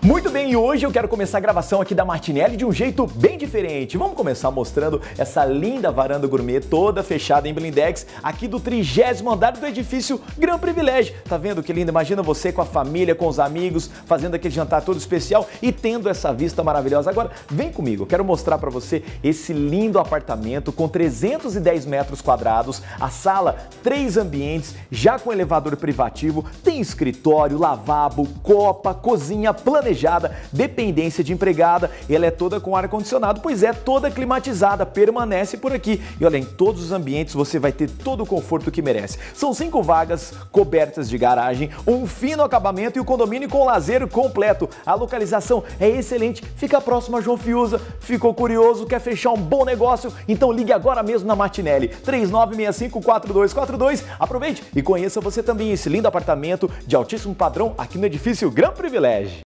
Muito bem, e hoje eu quero começar a gravação aqui da Martinelli de um jeito bem diferente. Vamos começar mostrando essa linda varanda gourmet toda fechada em blindex aqui do 30º andar do edifício Gran Privilégio. Tá vendo que linda? Imagina você com a família, com os amigos, fazendo aquele jantar todo especial e tendo essa vista maravilhosa. Agora, vem comigo, eu quero mostrar para você esse lindo apartamento com 310 metros quadrados, a sala, 3 ambientes, já com elevador privativo, tem escritório, lavabo, copa, cozinha planejada, dependência de empregada, ela é toda com ar-condicionado, pois é, toda climatizada, permanece por aqui. E olha, em todos os ambientes você vai ter todo o conforto que merece. São 5 vagas cobertas de garagem, um fino acabamento e o condomínio com lazer completo. A localização é excelente, fica próximo a João Fiuza. Ficou curioso, quer fechar um bom negócio? Então ligue agora mesmo na Martinelli, 3965-4242. Aproveite e conheça você também esse lindo apartamento de altíssimo padrão aqui no edifício Gran Privilégio.